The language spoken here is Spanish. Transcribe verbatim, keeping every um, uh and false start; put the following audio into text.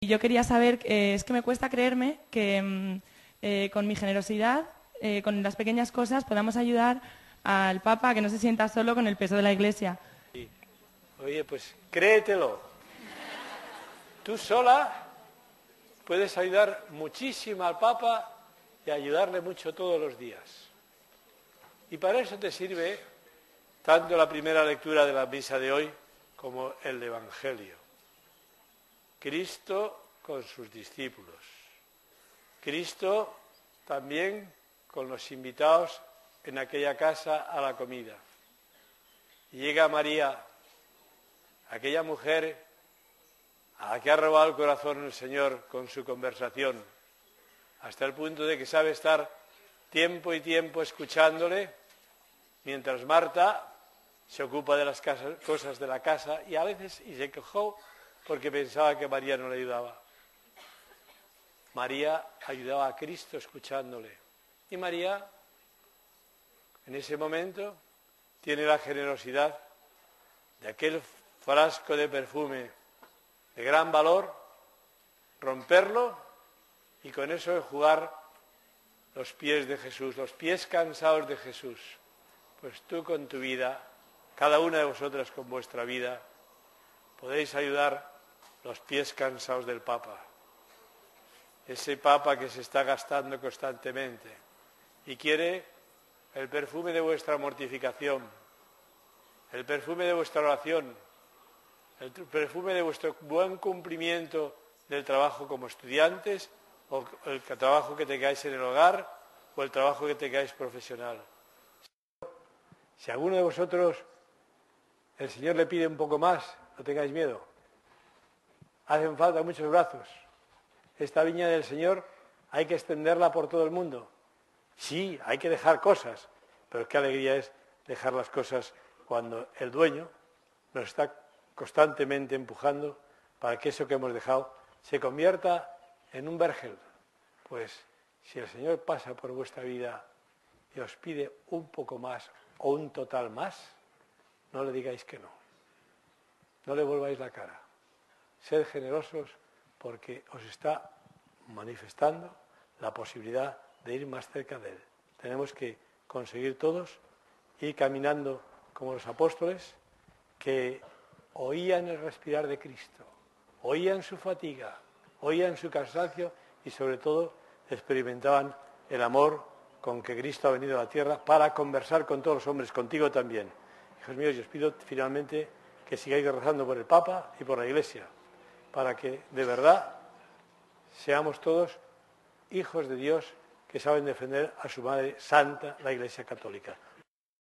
Y yo quería saber, eh, es que me cuesta creerme que eh, con mi generosidad, eh, con las pequeñas cosas, podamos ayudar al Papa a que no se sienta solo con el peso de la Iglesia. Sí. Oye, pues créetelo. Tú sola puedes ayudar muchísimo al Papa y ayudarle mucho todos los días. Y para eso te sirve tanto la primera lectura de la misa de hoy como el Evangelio. Cristo con sus discípulos. Cristo también con los invitados en aquella casa a la comida. Y llega María, aquella mujer a la que ha robado el corazón el Señor con su conversación, hasta el punto de que sabe estar tiempo y tiempo escuchándole, mientras Marta se ocupa de las casas, cosas de la casa y a veces y se quejó porque pensaba que María no le ayudaba. María ayudaba a Cristo escuchándole. Y María, en ese momento, tiene la generosidad de aquel frasco de perfume de gran valor, romperlo y con eso enjugar los pies de Jesús, los pies cansados de Jesús. Pues tú con tu vida, cada una de vosotras con vuestra vida, podéis ayudar los pies cansados del Papa. Ese Papa que se está gastando constantemente y quiere el perfume de vuestra mortificación, el perfume de vuestra oración, el perfume de vuestro buen cumplimiento del trabajo como estudiantes o el trabajo que tengáis en el hogar o el trabajo que tengáis profesional. Si a alguno de vosotros el Señor le pide un poco más, no tengáis miedo. Hacen falta muchos brazos. Esta viña del Señor hay que extenderla por todo el mundo. Sí, hay que dejar cosas, pero qué alegría es dejar las cosas cuando el dueño nos está constantemente empujando para que eso que hemos dejado se convierta en un vergel. Pues si el Señor pasa por vuestra vida y os pide un poco más o un total más, no le digáis que no. No le volváis la cara. Sed generosos porque os está manifestando la posibilidad de ir más cerca de Él. Tenemos que conseguir todos ir caminando como los apóstoles que oían el respirar de Cristo, oían su fatiga, oían su cansancio y sobre todo experimentaban el amor con que Cristo ha venido a la tierra para conversar con todos los hombres, contigo también. Hijos míos, yo os pido finalmente que sigáis rezando por el Papa y por la Iglesia, para que de verdad seamos todos hijos de Dios que saben defender a su Madre Santa, la Iglesia Católica.